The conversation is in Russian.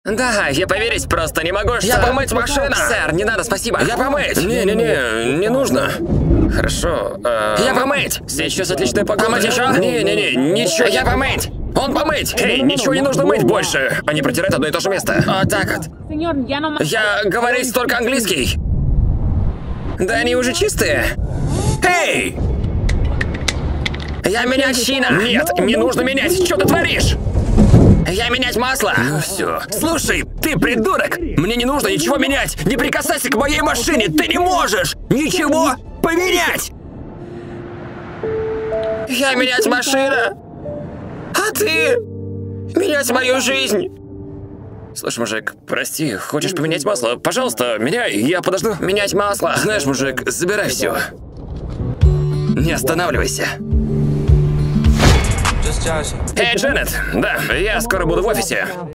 Да, я поверить просто не могу, что... Я помыть машину! Сэр, не надо, спасибо. Я помыть! Не-не-не, не нужно. Хорошо. Я помыть! Сейчас отличная погода. Помыть еще? Не-не-не, ничего. Я помыть! Он помыть! Эй, ничего не нужно мыть больше. Они протирают одно и то же место. Вот так вот. Я говорить только английский. Да они уже чистые. Эй! Я менять шина! Нет, не нужно менять. Что ты творишь? Я менять масло! Ну все. Слушай, ты придурок! Мне не нужно ничего менять! Не прикасайся к моей машине! Ты не можешь ничего поменять! Я менять машина! А ты менять мою жизнь! Слушай, мужик, прости, хочешь поменять масло? Пожалуйста, меняй, я подожду. Менять масло! Знаешь, мужик, забирай все. Не останавливайся. Эй, Дженнет, да, я скоро буду в офисе.